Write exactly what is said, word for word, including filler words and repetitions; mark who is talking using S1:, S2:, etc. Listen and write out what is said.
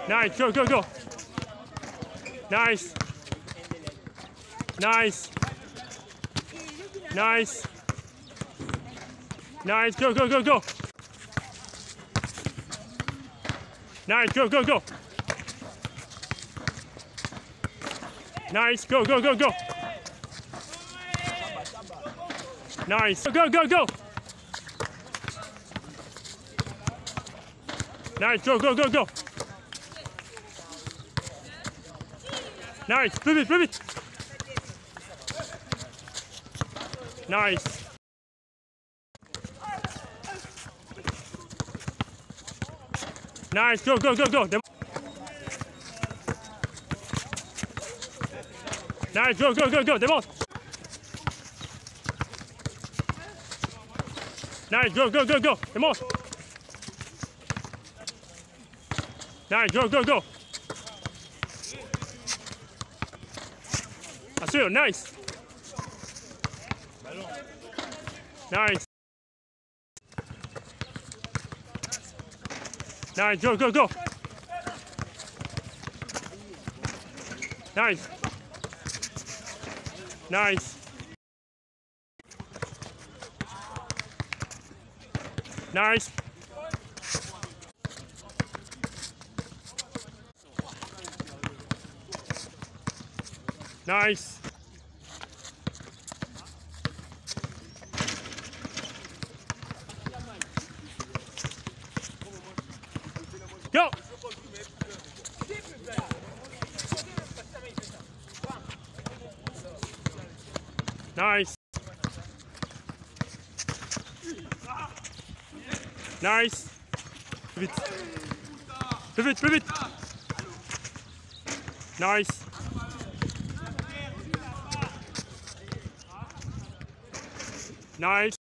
S1: Nice, go, go, go. Nice. Nice. Nice. Nice, go, go, go, go. Nice, go, go, go. Nice, go, go, go, go. Nice, go, go, go. Nice, go, go, go, go. Nice, plus vite, plus vite. Nice. Nice, go, go, go, go. Nice, go, go, go, go, démontre. Nice, go, go, go, go, démontre. Nice, go, go, go. Assure, nice. Nice. Nice, go, go, go. Nice. Nice. Nice. Nice. Go. Nice. Nice. Plus vite. Plus vite, plus vite. Nice. Nice.